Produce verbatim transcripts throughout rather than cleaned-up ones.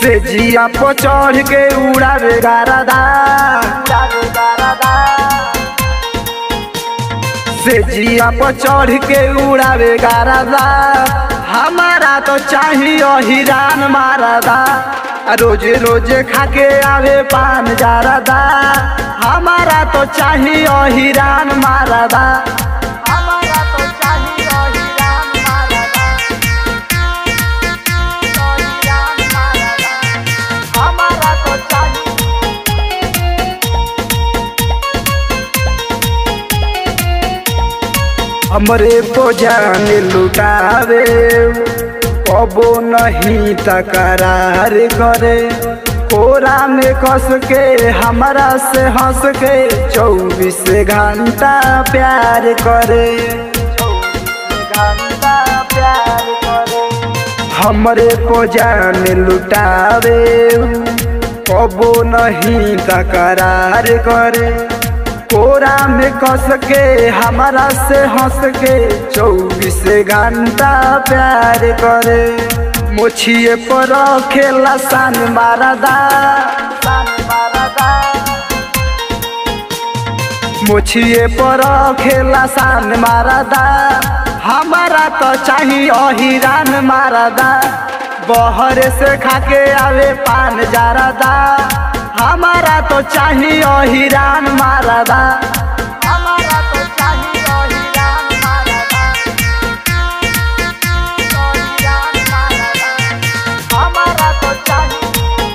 से जिया पर चढ़ के उड़ावे गारदा, से जिया पर चढ़ के उड़ावे गारदा। हमारा तो चाहिए हिरान मारदा, रोजे रोजे खाके आवे पान जारदा। हमारा तो चाहिए हिरान मारदा, हमारा तो चाहिए हिरान मारदा, हिरान मारदा। हमारा तो चाहिए हमरे को जान लुटावे, कबो नहीं तकरार करे। कोरा में कस के हमारा से हंस के चौबीस घंटा प्यार करे, चौबीस घंटा प्यार करे। हमरे को जान लुटावे, कबो नहीं तकरार करे। कोरा में कस के हमारा से हंस के चौबीस घंटा प्यार करे। मोछिए पर खेला सान मारदा, सान मारदा। मोछिए पर खेला सान मारदा। हमारा तो चाहिए हिरान मारदा, बहर से खाके आवे पान जारदा। हमारा तो चाहिए हिरान मारदा, हमारा तो चाहिए हिरान मारदा, हिरान मारदा। हमारा तो चाहिए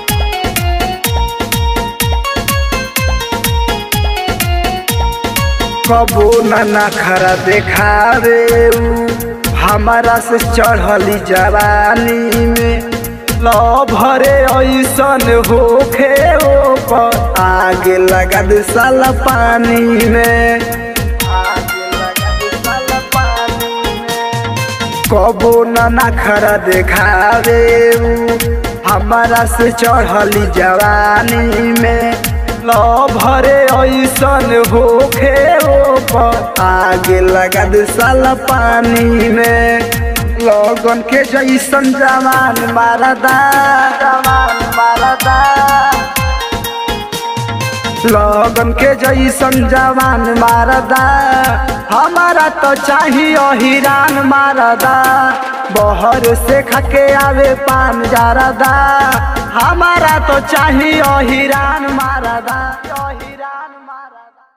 कबो न नखरा देखावे, हमारा से चढ़ली जवानी में। लो भरे ऐसन होखे ओपर आगे लगा दे साला पानी में, आगे लगा दे साला पानी में। कबो न नखरा देखावे, हमारा से चढ़ली जवानी में। लो भरे ऐसन होखे ओपर आगे लगा दे साला पानी में। लगन के जैसन जवान मारदा, जवान मारदा। लगन के जैसन जवान मारदा। हमारा तो चाहिए हिरान मारदा, बहर से खाके आवे पान जारदा। हमारा तो चाहिए हिरान मारदा, हिरान मारदा।